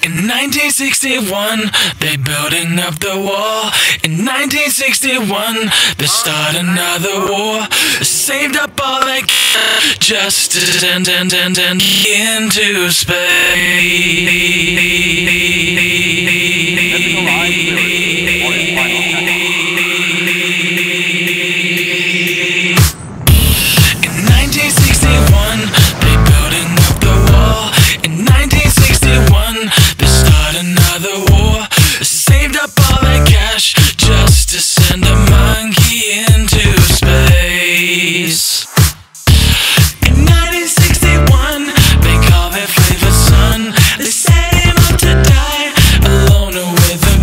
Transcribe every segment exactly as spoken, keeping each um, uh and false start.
In nineteen sixty-one, they building up the wall. In nineteen sixty-one, they start another war. Saved up all they can just to send and and and into just to send a monkey into space. In nineteen sixty-one, they call their favorite son. They set him up to die alone with a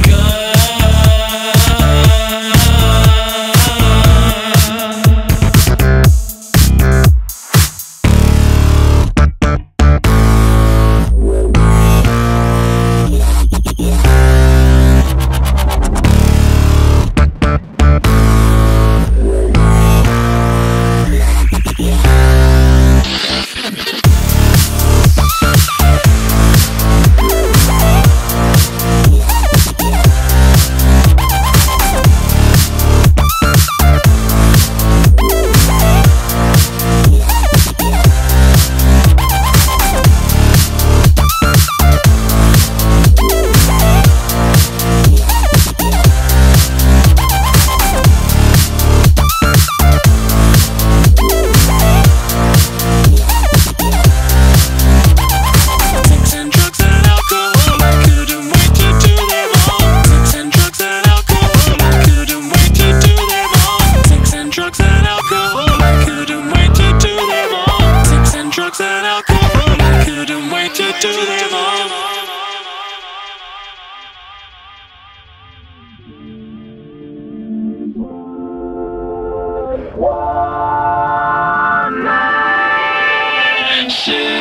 drugs and alcohol, I couldn't wait to do them all. One night.